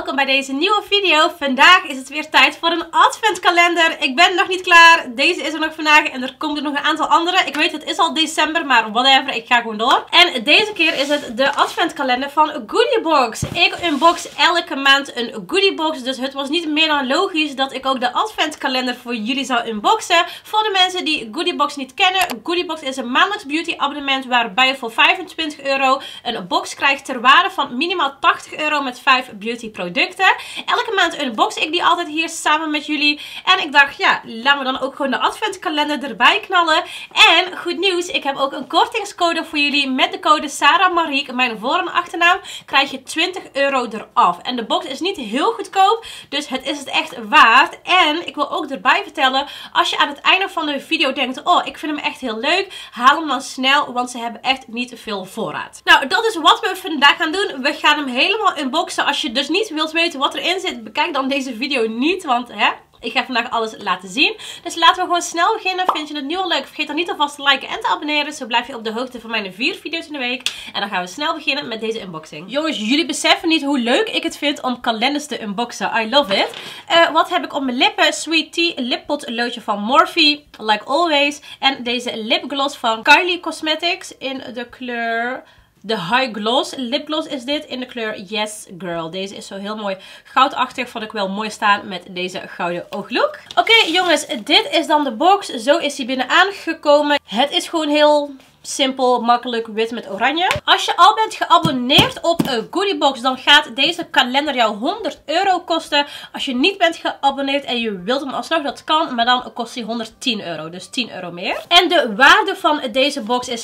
welkom bij deze nieuwe video. Vandaag is het weer tijd voor een adventkalender. Ik ben nog niet klaar. Deze is er nog vandaag en er komt er nog een aantal andere. Ik weet het is al december, maar whatever, ik ga gewoon door. En deze keer is het de adventkalender van Goodiebox. Ik unbox elke maand een Goodiebox, dus het was niet meer dan logisch dat ik ook de adventkalender voor jullie zou unboxen. Voor de mensen die Goodiebox niet kennen, Goodiebox is een maandelijks beauty abonnement waarbij je voor €25 een box krijgt ter waarde van minimaal €80 met 5 beauty producten. Elke maand unbox ik die altijd hier samen met jullie. En ik dacht, ja, laten we dan ook gewoon de adventkalender erbij knallen. En goed nieuws, ik heb ook een kortingscode voor jullie. Met de code Sarah Mariek, mijn voor- en achternaam, krijg je €20 eraf. En de box is niet heel goedkoop, dus het is het echt waard. En ik wil ook erbij vertellen, als je aan het einde van de video denkt, oh, ik vind hem echt heel leuk, haal hem dan snel, want ze hebben echt niet veel voorraad. Nou, dat is wat we vandaag gaan doen. We gaan hem helemaal unboxen. Als je dus niet wilt weten wat erin zit, bekijk dan deze video niet, want ik ga vandaag alles laten zien. Dus laten we gewoon snel beginnen. Vind je het nu al leuk? Vergeet dan niet alvast te liken en te abonneren. Zo blijf je op de hoogte van mijn 4 video's in de week. En dan gaan we snel beginnen met deze unboxing. Jongens, jullie beseffen niet hoe leuk ik het vind om kalenders te unboxen. I love it. Wat heb ik op mijn lippen? Sweet Tea lippot loodje van Morphe. Like always. En deze lipgloss van Kylie Cosmetics in de kleur... De High Gloss lipgloss is dit in de kleur Yes Girl. Deze is zo heel mooi goudachtig. Vond ik wel mooi staan met deze gouden ooglook. Oké, jongens, dit is dan de box. Zo is hij binnen aangekomen. Het is gewoon heel simpel, makkelijk, wit met oranje. Als je al bent geabonneerd op Goodiebox, dan gaat deze kalender jou €100 kosten. Als je niet bent geabonneerd en je wilt hem alsnog, dat kan. Maar dan kost hij €110. Dus €10 meer. En de waarde van deze box is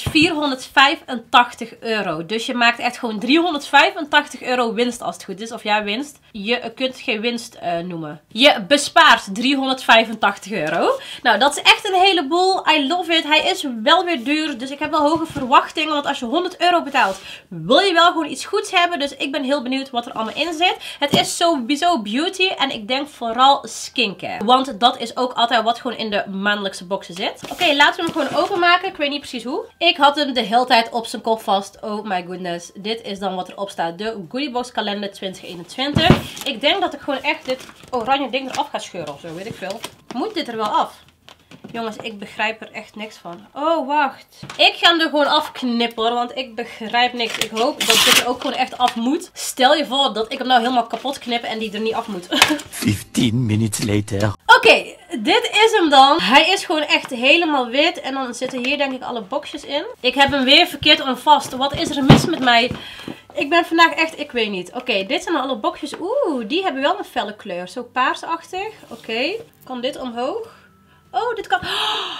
€485. Dus je maakt echt gewoon €385 winst als het goed is. Of ja, winst. Je kunt het geen winst noemen. Je bespaart €385. Nou, dat is echt een heleboel. I love it. Hij is wel weer duur. Dus ik heb wel hoge verwachtingen. Want als je €100 betaalt, wil je wel gewoon iets goeds hebben. Dus ik ben heel benieuwd wat er allemaal in zit. Het is sowieso beauty. En ik denk vooral skincare. Want dat is ook altijd wat gewoon in de maandelijkse boxen zit. Oké, laten we hem gewoon openmaken. Ik weet niet precies hoe. Ik had hem de hele tijd op zijn kop vast. Oh my goodness. Dit is dan wat erop staat. De Goodiebox kalender 2021. Ik denk dat ik gewoon echt dit oranje ding eraf ga scheuren of zo. Weet ik veel. Moet dit er wel af? Jongens, ik begrijp er echt niks van. Oh, wacht. Ik ga hem er gewoon afknippen hoor, want ik begrijp niks. Ik hoop dat dit er ook gewoon echt af moet. Stel je voor dat ik hem nou helemaal kapot knip en die er niet af moet. 15 minutes later. Oké, dit is hem dan. Hij is gewoon echt helemaal wit. En dan zitten hier denk ik alle boxjes in. Ik heb hem weer verkeerd omvast. Wat is er mis met mij? Ik ben vandaag echt, ik weet niet. Oké, dit zijn alle boxjes. Oeh, die hebben wel een felle kleur. Zo paarsachtig. Oké, kan dit omhoog? Oh, dit kan...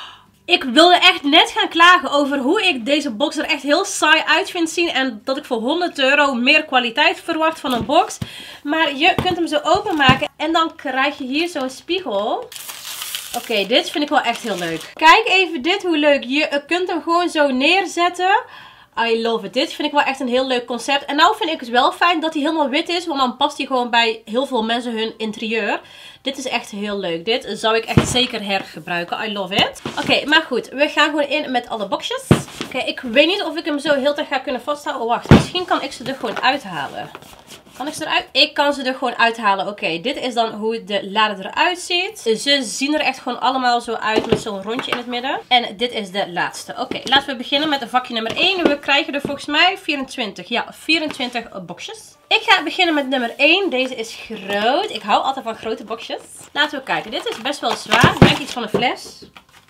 Ik wilde echt net gaan klagen over hoe ik deze box er echt heel saai uit vind zien. En dat ik voor €100 meer kwaliteit verwacht van een box. Maar je kunt hem zo openmaken. En dan krijg je hier zo'n spiegel. Oké, dit vind ik wel echt heel leuk. Kijk even dit, hoe leuk. Je kunt hem gewoon zo neerzetten. I love it. Dit vind ik wel echt een heel leuk concept. En nou vind ik het wel fijn dat hij helemaal wit is. Want dan past hij gewoon bij heel veel mensen hun interieur. Dit is echt heel leuk. Dit zou ik echt zeker hergebruiken. I love it. Oké, maar goed. We gaan gewoon in met alle boxjes. Oké, ik weet niet of ik hem zo heel tijd ga kunnen vasthouden. Oh, wacht. Misschien kan ik ze er gewoon uithalen. Kan ik ze eruit? Ik kan ze er gewoon uithalen. Oké, dit is dan hoe de lade eruit ziet. Ze zien er echt gewoon allemaal zo uit met zo'n rondje in het midden. En dit is de laatste. Oké, laten we beginnen met vakje nummer 1. We krijgen er volgens mij 24. Ja, 24 boxjes. Ik ga beginnen met nummer 1. Deze is groot. Ik hou altijd van grote boxjes. Laten we kijken. Dit is best wel zwaar. Ik denk iets van een fles.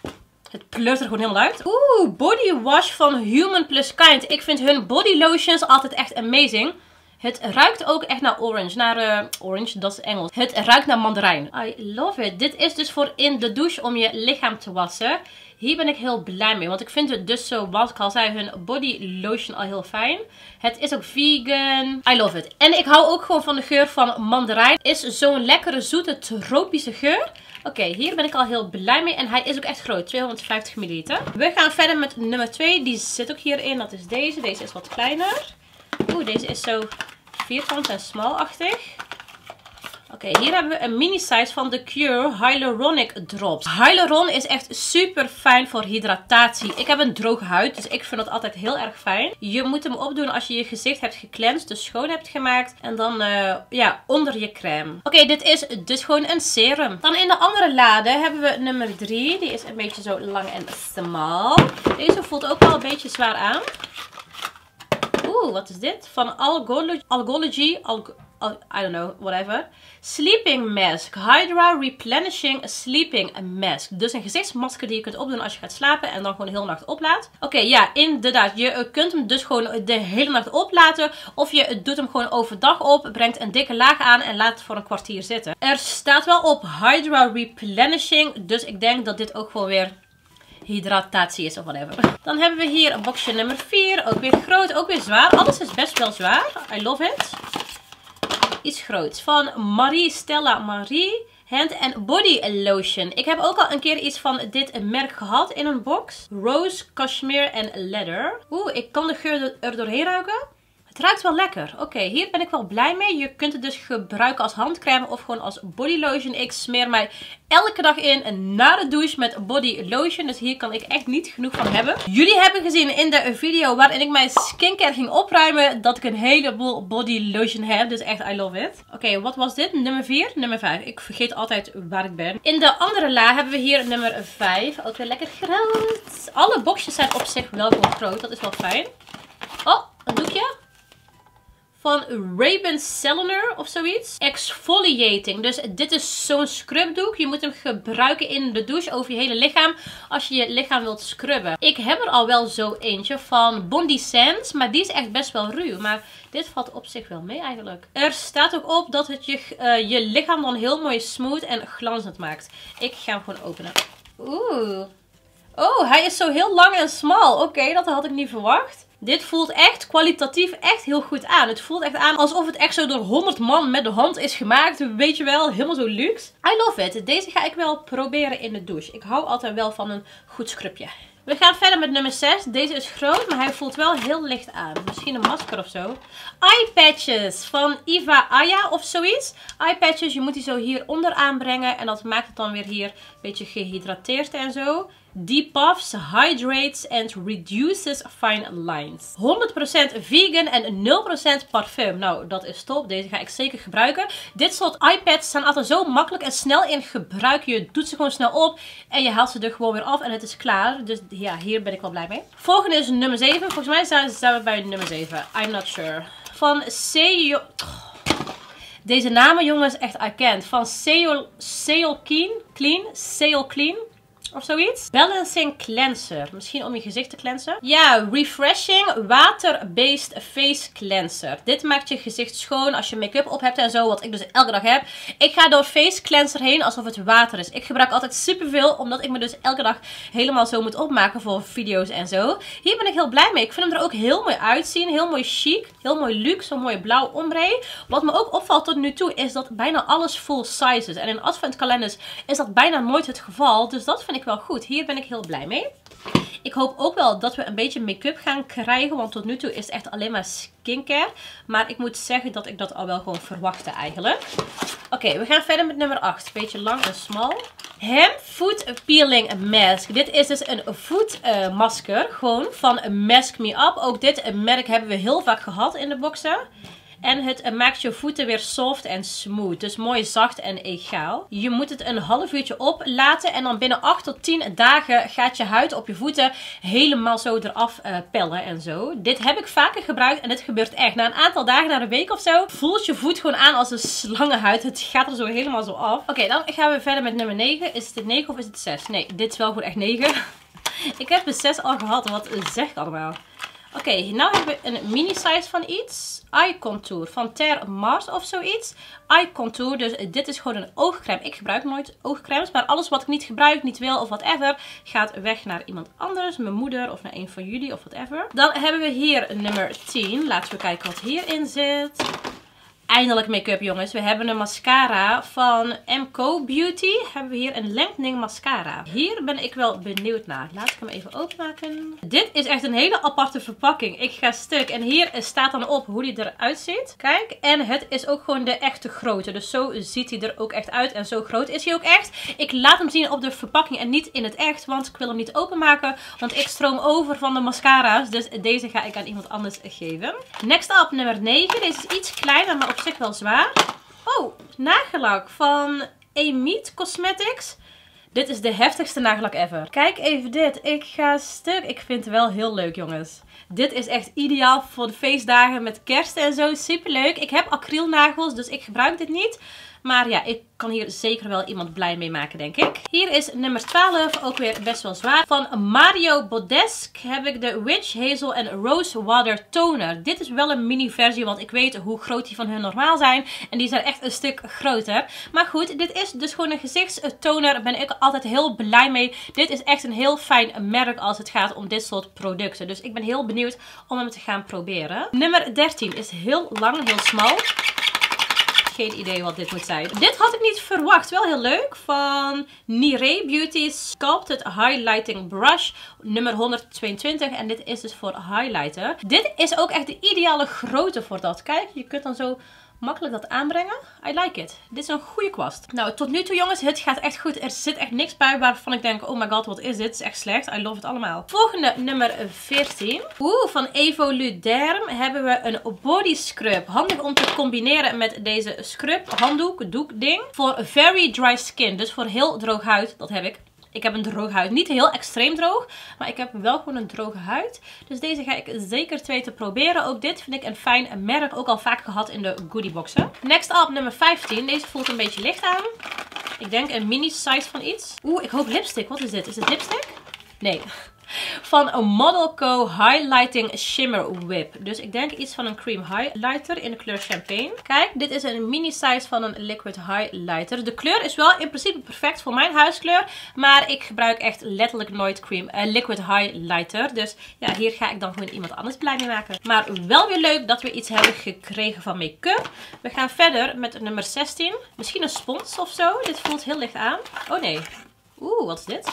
Het pleurt er gewoon helemaal uit. Oeh, body wash van Human Plus Kind. Ik vind hun body lotions altijd echt amazing. Het ruikt ook echt naar orange. Orange, dat is Engels. Het ruikt naar mandarijn. I love it. Dit is dus voor in de douche om je lichaam te wassen. Hier ben ik heel blij mee. Want ik vind het dus zo, wat ik al zei, hun body lotion al heel fijn. Het is ook vegan. I love it. En ik hou ook gewoon van de geur van mandarijn. Is zo'n lekkere, zoete, tropische geur. Oké, hier ben ik al heel blij mee. En hij is ook echt groot. 250 ml. We gaan verder met nummer 2. Die zit ook hierin. Dat is deze. Deze is wat kleiner. Oeh, deze is zo vierkant en smalachtig. Oké, hier hebben we een mini size van The Cure Hyaluronic Drops. Hyaluron is echt super fijn voor hydratatie. Ik heb een droge huid, dus ik vind het altijd heel erg fijn. Je moet hem opdoen als je je gezicht hebt gecleansed, dus schoon hebt gemaakt. En dan ja, onder je crème. Oké, dit is dus gewoon een serum. Dan in de andere lade hebben we nummer 3. Die is een beetje zo lang en smal. Deze voelt ook wel een beetje zwaar aan. Oeh, wat is dit? Van Algology. I don't know, whatever. Sleeping Mask. Hydra Replenishing Sleeping Mask. Dus een gezichtsmasker die je kunt opdoen als je gaat slapen en dan gewoon de hele nacht oplaat. Oké, ja, inderdaad. Je kunt hem dus gewoon de hele nacht oplaten. Of je doet hem gewoon overdag op, brengt een dikke laag aan en laat het voor een kwartier zitten. Er staat wel op Hydra Replenishing. Dus ik denk dat dit ook gewoon weer hydratatie is of whatever. Dan hebben we hier een boxje nummer 4. Ook weer groot, ook weer zwaar. Alles is best wel zwaar. I love it. Iets groots. Van Marie Stella Marie Hand and Body Lotion. Ik heb ook al een keer iets van dit merk gehad in een box. Rose, Cashmere en Leather. Oeh, ik kan de geur er doorheen ruiken. Het ruikt wel lekker. Oké, hier ben ik wel blij mee. Je kunt het dus gebruiken als handcrème of gewoon als body lotion. Ik smeer mij elke dag in na de douche met body lotion. Dus hier kan ik echt niet genoeg van hebben. Jullie hebben gezien in de video waarin ik mijn skincare ging opruimen dat ik een heleboel body lotion heb. Dus echt, I love it. Oké, wat was dit? Nummer 4? Nummer 5. Ik vergeet altijd waar ik ben. In de andere la hebben we hier nummer 5. Ook weer lekker groot. Alle boxjes zijn op zich wel gewoon groot. Dat is wel fijn. Oh, een doekje. Van Ray-Ban Cellular of zoiets. Exfoliating. Dus dit is zo'n scrubdoek. Je moet hem gebruiken in de douche over je hele lichaam. Als je je lichaam wilt scrubben. Ik heb er al wel zo eentje van Bondi Sands. Maar die is echt best wel ruw. Maar dit valt op zich wel mee eigenlijk. Er staat ook op dat het je lichaam dan heel mooi smooth en glanzend maakt. Ik ga hem gewoon openen. Oeh. Oh, hij is zo heel lang en smal. Oké, dat had ik niet verwacht. Dit voelt echt kwalitatief echt heel goed aan. Het voelt echt aan alsof het echt zo door 100 man met de hand is gemaakt. Weet je wel, helemaal zo luxe. I love it. Deze ga ik wel proberen in de douche. Ik hou altijd wel van een goed scrubje. We gaan verder met nummer 6. Deze is groot, maar hij voelt wel heel licht aan. Misschien een masker of zo. Eye patches van Eva Aya of zoiets. Eye patches, je moet die zo hier onderaan brengen. En dat maakt het dan weer hier een beetje gehydrateerd en zo. Depuffs, hydrates and reduces fine lines. 100% vegan en 0% parfum. Nou, dat is top. Deze ga ik zeker gebruiken. Dit soort iPads zijn altijd zo makkelijk en snel in gebruik. Je doet ze gewoon snel op en je haalt ze er gewoon weer af en het is klaar. Dus ja, hier ben ik wel blij mee. Volgende is nummer 7. Volgens mij zijn we bij nummer 7. I'm not sure. Van Seo... Deze namen, jongens, echt erkend. Van Seo Clean. Of zoiets. Balancing Cleanser. Misschien om je gezicht te cleansen. Ja, Refreshing Water-Based Face Cleanser. Dit maakt je gezicht schoon als je make-up op hebt en zo. Wat ik dus elke dag heb. Ik ga door Face Cleanser heen alsof het water is. Ik gebruik altijd superveel. Omdat ik me dus elke dag helemaal zo moet opmaken voor video's en zo. Hier ben ik heel blij mee. Ik vind hem er ook heel mooi uitzien. Heel mooi chic. Heel mooi luxe. Zo'n mooie blauw ombre. Wat me ook opvalt tot nu toe is dat bijna alles full size is. En in adventkalenders is dat bijna nooit het geval. Dus dat vind ik wel goed. Hier ben ik heel blij mee. Ik hoop ook wel dat we een beetje make-up gaan krijgen. Want tot nu toe is het echt alleen maar skincare. Maar ik moet zeggen dat ik dat al wel gewoon verwachtte eigenlijk. Oké, we gaan verder met nummer 8. Beetje lang en smal. Hemp Foot Peeling Mask. Dit is dus een voetmasker. Gewoon van Mask Me Up. Ook dit merk hebben we heel vaak gehad in de boxen. En het maakt je voeten weer soft en smooth. Dus mooi zacht en egaal. Je moet het een half uurtje oplaten. En dan binnen 8 tot 10 dagen gaat je huid op je voeten helemaal zo eraf pellen en zo. Dit heb ik vaker gebruikt en dit gebeurt echt. Na een aantal dagen, na een week of zo, voelt je voet gewoon aan als een slangenhuid. Het gaat er zo helemaal zo af. Oké, dan gaan we verder met nummer 9. Is het 9 of is het 6? Nee, dit is wel gewoon echt 9. Ik heb de 6 al gehad. Wat zeg ik allemaal? Oké, nu hebben we een mini size van iets. Eye Contour van Ter Mars of zoiets. Eye Contour, dus dit is gewoon een oogcrème. Ik gebruik nooit oogcremes, maar alles wat ik niet gebruik, niet wil of whatever, gaat weg naar iemand anders. Mijn moeder of naar een van jullie of whatever. Dan hebben we hier nummer 10. Laten we kijken wat hierin zit. Eindelijk make-up, jongens. We hebben een mascara van MCO Beauty. Hebben we hier een lengthening mascara. Hier ben ik wel benieuwd naar. Laat ik hem even openmaken. Dit is echt een hele aparte verpakking. Ik ga stuk. En hier staat dan op hoe die eruit ziet. Kijk. En het is ook gewoon de echte grootte. Dus zo ziet hij er ook echt uit. En zo groot is hij ook echt. Ik laat hem zien op de verpakking en niet in het echt. Want ik wil hem niet openmaken. Want ik stroom over van de mascara's. Dus deze ga ik aan iemand anders geven. Next up, nummer 9. Deze is iets kleiner, maar op zich wel zwaar. Oh, nagellak van Emit Cosmetics. Dit is de heftigste nagellak ever. Kijk even dit. Ik ga stuk. Ik vind het wel heel leuk, jongens. Dit is echt ideaal voor de feestdagen met kerst en zo. Super leuk. Ik heb acrylnagels, dus ik gebruik dit niet. Maar ja, ik kan hier zeker wel iemand blij mee maken, denk ik. Hier is nummer 12, ook weer best wel zwaar. Van Mario Badescu heb ik de Witch Hazel en Rose Water Toner. Dit is wel een mini versie, want ik weet hoe groot die van hun normaal zijn. En die zijn echt een stuk groter. Maar goed, dit is dus gewoon een gezichtstoner. Daar ben ik altijd heel blij mee. Dit is echt een heel fijn merk als het gaat om dit soort producten. Dus ik ben heel benieuwd om hem te gaan proberen. Nummer 13 is heel lang, heel smal. Geen idee wat dit moet zijn. Dit had ik niet verwacht. Wel heel leuk. Van Niree Beauty Sculpted Highlighting Brush. Nummer 122. En dit is dus voor highlighter. Dit is ook echt de ideale grootte voor dat. Kijk, je kunt dan zo makkelijk dat aanbrengen. I like it. Dit is een goede kwast. Nou, tot nu toe, jongens, het gaat echt goed. Er zit echt niks bij waarvan ik denk, oh my god, wat is dit? Het is echt slecht. I love het allemaal. Volgende, nummer 14. Van Evoluderm hebben we een body scrub. Handig om te combineren met deze scrub, handdoek, doek ding. Voor very dry skin. Dus voor heel droog huid. Dat heb ik. Ik heb een droge huid. Niet heel extreem droog. Maar ik heb wel gewoon een droge huid. Dus deze ga ik zeker te proberen. Ook dit vind ik een fijn merk. Ook al vaak gehad in de goodieboxen. Next up, nummer 15. Deze voelt een beetje licht aan. Ik denk een mini size van iets. Ik hoop lipstick. Wat is dit? Is het lipstick? Nee. Van een Model Co Highlighting Shimmer Whip. Dus ik denk iets van een cream highlighter in de kleur Champagne. Kijk, dit is een mini size van een liquid highlighter. De kleur is wel in principe perfect voor mijn huiskleur. Maar ik gebruik echt letterlijk nooit liquid highlighter. Dus ja, hier ga ik dan gewoon iemand anders blij mee maken. Maar wel weer leuk dat we iets hebben gekregen van make-up. We gaan verder met nummer 16. Misschien een spons of zo. Dit voelt heel licht aan. Oh nee. Wat is dit?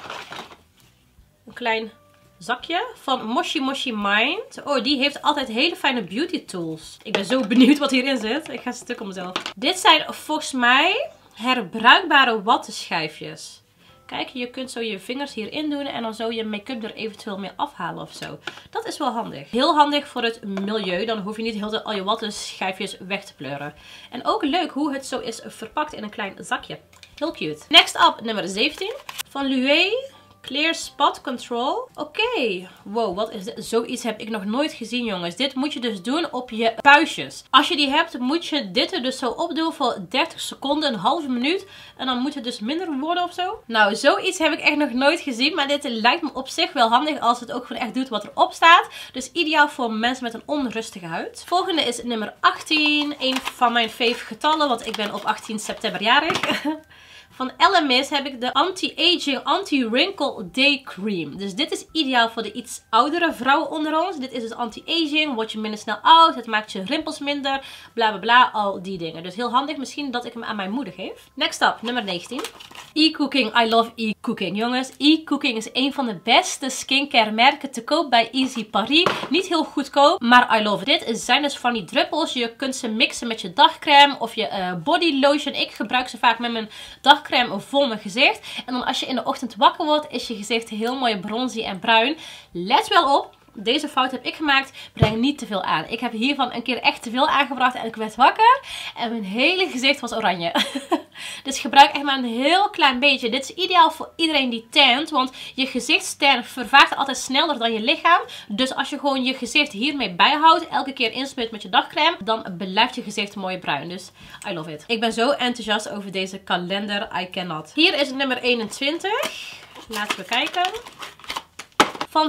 Een klein zakje van Moshi Moshi Mind. Die heeft altijd hele fijne beauty tools. Ik ben zo benieuwd wat hierin zit. Ik ga stuk op mezelf. Dit zijn volgens mij herbruikbare wattenschijfjes. Kijk, je kunt zo je vingers hierin doen en dan zo je make-up er eventueel mee afhalen of zo. Dat is wel handig. Heel handig voor het milieu. Dan hoef je niet heel de al je wattenschijfjes weg te pleuren. En ook leuk hoe het zo is verpakt in een klein zakje. Heel cute. Next up, nummer 17. Van Lue Clear Spot Control. Oké. Wow, wat is dit? Zoiets heb ik nog nooit gezien, jongens. Dit moet je dus doen op je puistjes. Als je die hebt, moet je dit er dus zo opdoen voor 30 seconden, een halve minuut. En dan moet het dus minder worden of zo. Nou, zoiets heb ik echt nog nooit gezien. Maar dit lijkt me op zich wel handig als het ook gewoon echt doet wat erop staat. Dus ideaal voor mensen met een onrustige huid. Volgende is nummer 18. Een van mijn fave getallen, want ik ben op 18 september jarig. Van LMS heb ik de Anti-Aging Anti-Wrinkle Day Cream. Dus dit is ideaal voor de iets oudere vrouwen onder ons. Dit is dus anti-aging, word je minder snel oud, het maakt je rimpels minder, bla bla bla, al die dingen. Dus heel handig, misschien dat ik hem aan mijn moeder geef. Next up, nummer 19. E-Cooking, I love E-Cooking. Jongens, E-Cooking is een van de beste skincare merken te koop bij Easy Paris. Niet heel goedkoop, maar I love it. Dit zijn dus van die druppels. Je kunt ze mixen met je dagcrème of je body lotion. Ik gebruik ze vaak met mijn dagcrème voor mijn gezicht. En dan als je in de ochtend wakker wordt, is je gezicht heel mooi bronzy en bruin. Let wel op. Deze fout heb ik gemaakt. Breng niet te veel aan. Ik heb hiervan een keer echt te veel aangebracht en ik werd wakker. En mijn hele gezicht was oranje. Dus gebruik echt maar een heel klein beetje. Dit is ideaal voor iedereen die tant. Want je gezichtstand vervaagt altijd sneller dan je lichaam. Dus als je gewoon je gezicht hiermee bijhoudt. Elke keer insmeert met je dagcrème. Dan blijft je gezicht mooi bruin. Dus I love it. Ik ben zo enthousiast over deze kalender. I cannot. Hier is nummer 21. Laten we kijken. Van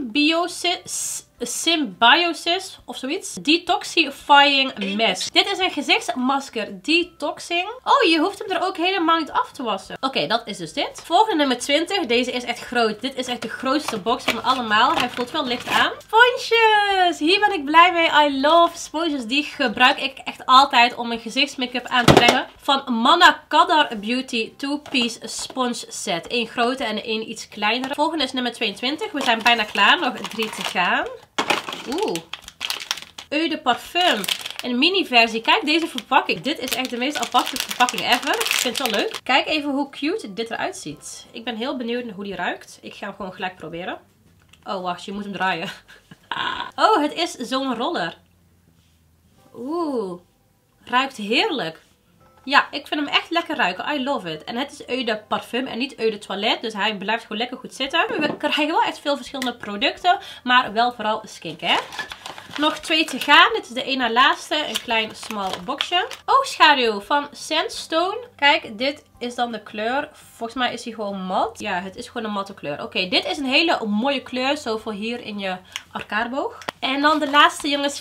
Symbiosis of zoiets. Detoxifying Mask. Dit is een gezichtsmasker. Detoxing. Oh, je hoeft hem er ook helemaal niet af te wassen. Oké, dat is dus dit. Volgende nummer 20. Deze is echt groot. Dit is echt de grootste box van allemaal. Hij voelt wel licht aan. Van sponsjes! Hier ben ik blij mee. I love sponsjes. Die gebruik ik echt altijd om mijn gezichtsmake-up aan te brengen. Van Manna Kadar Beauty 2-piece sponge set. 1 grote en 1 iets kleinere. Volgende is nummer 22. We zijn bijna klaar. Nog 3 te gaan. Oeh. Eau de Parfum. Een mini versie. Kijk deze verpakking. Dit is echt de meest aparte verpakking ever. Ik vind het wel leuk. Kijk even hoe cute dit eruit ziet. Ik ben heel benieuwd naar hoe die ruikt. Ik ga hem gewoon gelijk proberen. Oh wacht, je moet hem draaien. Oh, het is zo'n roller. Oeh. Ruikt heerlijk. Ja, ik vind hem echt lekker ruiken. I love it. En het is Eau de Parfum en niet Eau de Toilette. Dus hij blijft gewoon lekker goed zitten. We krijgen wel echt veel verschillende producten. Maar wel vooral skincare. Nog 2 te gaan. Dit is de 1 na laatste. Een klein small boxje. Oogschaduw van Sandstone. Kijk, dit is dan de kleur. Volgens mij is hij gewoon mat. Ja, het is gewoon een matte kleur. Oké, dit is een hele mooie kleur. Zo voor hier in je arcadeboog. En dan de laatste, jongens,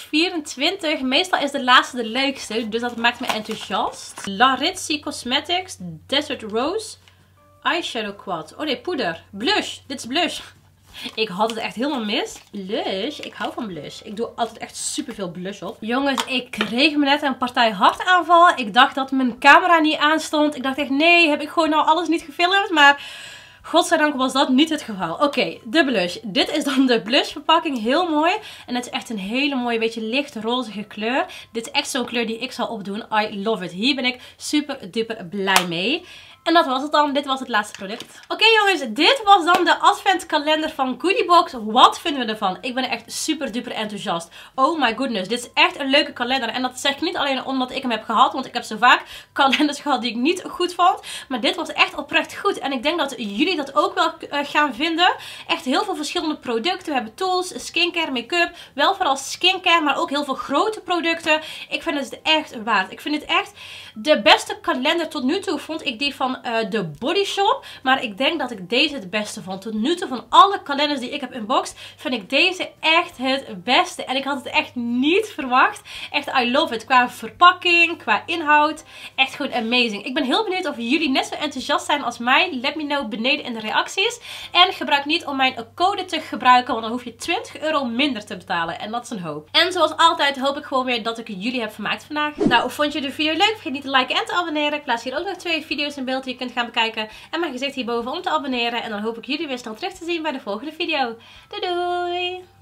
24. Meestal is de laatste de leukste. Dus dat maakt me enthousiast. Laritzi Cosmetics Desert Rose Eyeshadow Quad. Oh nee, poeder. Blush. Dit is blush. Ik had het echt helemaal mis. Blush. Ik hou van blush. Ik doe altijd echt superveel blush op. Jongens, ik kreeg me net een partij hartaanval. Ik dacht dat mijn camera niet aanstond. Ik dacht echt, nee, heb ik gewoon nou alles niet gefilmd. Maar godzijdank was dat niet het geval. Oké, de blush. Dit is dan de blush verpakking. Heel mooi. En het is echt een hele mooie, beetje licht rozige kleur. Dit is echt zo'n kleur die ik zal opdoen. I love it. Hier ben ik super duper blij mee. En dat was het dan. Dit was het laatste product. Oké, jongens, dit was dan de adventkalender van Goodiebox. Wat vinden we ervan? Ik ben echt super duper enthousiast. Oh my goodness, dit is echt een leuke kalender. En dat zeg ik niet alleen omdat ik hem heb gehad. Want ik heb zo vaak kalenders gehad die ik niet goed vond. Maar dit was echt oprecht goed. En ik denk dat jullie dat ook wel gaan vinden. Echt heel veel verschillende producten. We hebben tools, skincare, make-up. Wel vooral skincare, maar ook heel veel grote producten. Ik vind het echt waard. Ik vind het echt de beste kalender tot nu toe, vond ik die van de Body Shop. Maar ik denk dat ik deze het beste vond. Tot nu toe van alle kalenders die ik heb unboxed, vind ik deze echt het beste. En ik had het echt niet verwacht. Echt, I love it. Qua verpakking, qua inhoud. Echt gewoon amazing. Ik ben heel benieuwd of jullie net zo enthousiast zijn als mij. Let me know beneden in de reacties. En gebruik niet om mijn code te gebruiken, want dan hoef je €20 minder te betalen. En dat is een hoop. En zoals altijd hoop ik gewoon weer dat ik jullie heb vermaakt vandaag. Nou, vond je de video leuk? Vergeet niet te liken en te abonneren. Ik plaats hier ook nog 2 video's in beeld die je kunt gaan bekijken. En mijn gezicht hierboven om te abonneren. En dan hoop ik jullie weer snel terug te zien bij de volgende video. Doei doei!